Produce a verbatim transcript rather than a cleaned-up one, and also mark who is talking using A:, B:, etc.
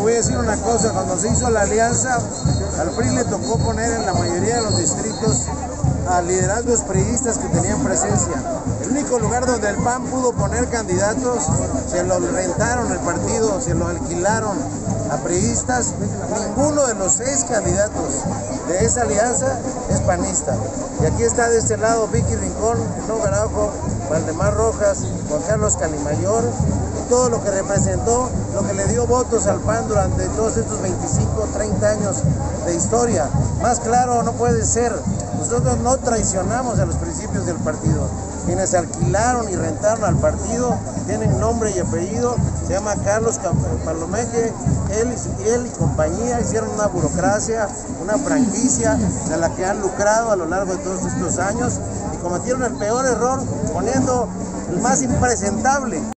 A: voy a decir una cosa, cuando se hizo la alianza, al P R I le tocó poner en la mayoría de los distritos a liderazgos priistas que tenían presencia. El único lugar donde el P A N pudo poner candidatos, se lo rentaron el partido, se lo alquilaron a priistas. Ninguno de los seis candidatos de esa alianza es panista. Y aquí está de este lado Vicky Rincón, No Garajo, Valdemar Rojas, Juan Carlos Calimayor, y todo lo que representó, lo que le dio votos al P A N durante todos estos veinticinco, treinta años de historia. Más claro no puede ser. Nosotros no traicionamos a los principios del partido. Quienes alquilaron y rentaron al partido tienen nombre y apellido, se llama Carlos Palomeque, él, él y compañía hicieron una burocracia, una franquicia de la que han lucrado a lo largo de todos estos años y cometieron el peor error poniendo el más impresentable